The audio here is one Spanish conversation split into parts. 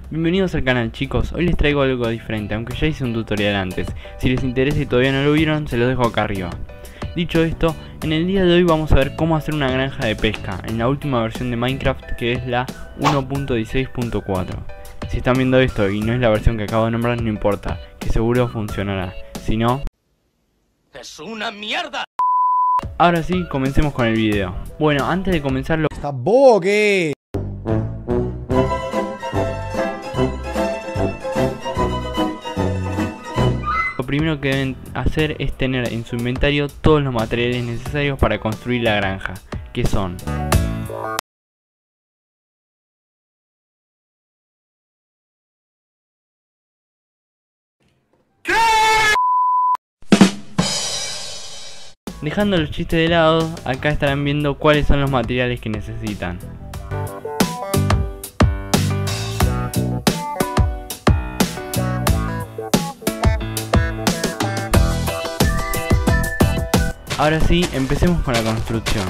Bienvenidos al canal, chicos. Hoy les traigo algo diferente, aunque ya hice un tutorial antes. Si les interesa y todavía no lo vieron, se los dejo acá arriba. Dicho esto, en el día de hoy vamos a ver cómo hacer una granja de pesca en la última versión de Minecraft, que es la 1.16.4. Si están viendo esto y no es la versión que acabo de nombrar, no importa, que seguro funcionará. Si no, ¡es una mierda! Ahora sí, comencemos con el video. Bueno, antes de comenzar ¿Está bobo o qué? Lo primero que deben hacer es tener en su inventario todos los materiales necesarios para construir la granja, que son Dejando los chistes de lado, acá estarán viendo cuáles son los materiales que necesitan. Ahora sí, empecemos con la construcción.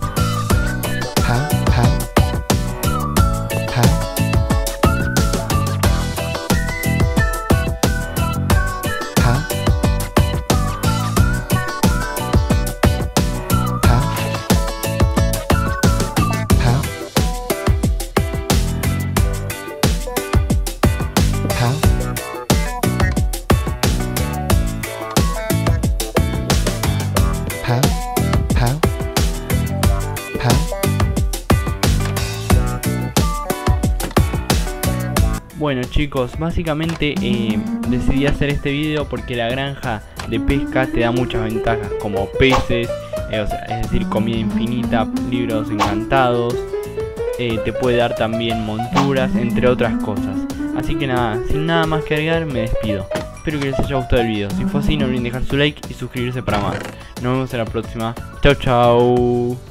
Bueno chicos, básicamente decidí hacer este video porque la granja de pesca te da muchas ventajas, como peces, es decir, comida infinita, libros encantados, te puede dar también monturas, entre otras cosas. Así que nada, sin nada más que agregar, me despido. Espero que les haya gustado el video. Si fue así, no olviden dejar su like y suscribirse para más. Nos vemos en la próxima. Chau chau.